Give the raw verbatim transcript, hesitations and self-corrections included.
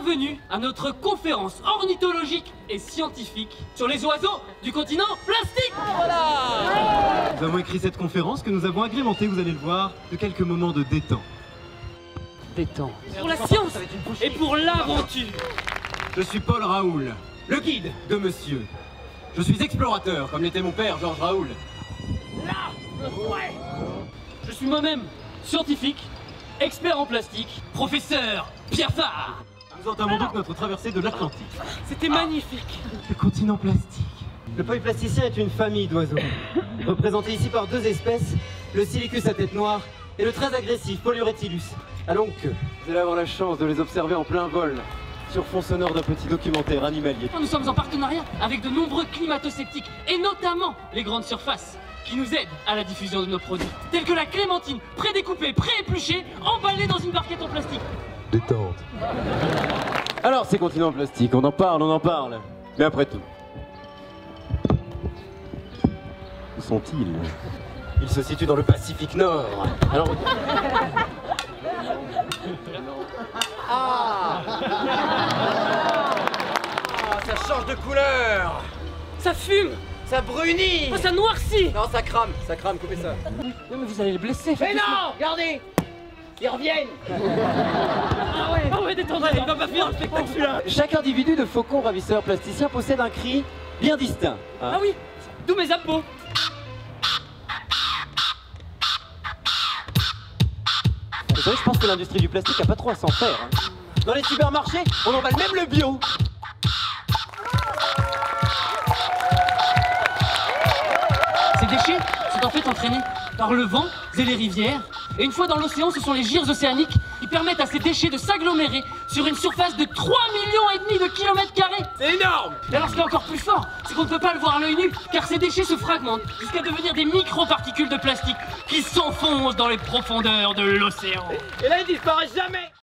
Bienvenue à notre conférence ornithologique et scientifique sur les oiseaux du continent plastique. Voilà. Nous avons écrit cette conférence que nous avons agrémentée, vous allez le voir, de quelques moments de détente. Détente. Pour la science et pour l'aventure. Je suis Paul Raoul, le guide de monsieur. Je suis explorateur, comme l'était mon père, Georges Raoul. Là, ouais. Je suis moi-même scientifique, expert en plastique, professeur Pierre Phare. Nous entamons donc notre traversée de l'Atlantique. C'était magnifique. Le continent plastique. Le polyplasticien est une famille d'oiseaux, représentés ici par deux espèces, le Silicus à tête noire et le très agressif Polyuretilus à longue queue. Vous allez avoir la chance de les observer en plein vol, sur fond sonore d'un petit documentaire animalier. Nous sommes en partenariat avec de nombreux climato-sceptiques et notamment les grandes surfaces qui nous aident à la diffusion de nos produits, tels que la clémentine, pré-découpée, pré-épluchée, emballée dans une barquette en plastique. Détente. Alors ces continents plastiques, on en parle, on en parle. Mais après tout, où sont-ils? Ils se situent dans le Pacifique Nord. Alors... Ah, ça change de couleur. Ça fume. Ça brunit. Oh, ça noircit. Non, ça crame, ça crame, coupez ça. Non mais vous allez le blesser. Mais non, regardez. Ils reviennent. Ah ouais, ah ouais, détendez, il va pas finir le spectacle celui-là. Chaque individu de faucon ravisseur plasticien possède un cri bien distinct. Hein. Ah oui, d'où mes abos. Vous savez, je pense que l'industrie du plastique a pas trop à s'en faire. Hein. Dans les supermarchés, on emballe même le bio. Ces déchets sont en fait entraînés par le vent et les rivières. Et une fois dans l'océan, ce sont les gyres océaniques qui permettent à ces déchets de s'agglomérer sur une surface de trois millions et demi de kilomètres carrés. C'est énorme. Et alors ce qui est encore plus fort, c'est qu'on ne peut pas le voir à l'œil nu, car ces déchets se fragmentent jusqu'à devenir des microparticules de plastique qui s'enfoncent dans les profondeurs de l'océan. Et là, ils disparaissent jamais.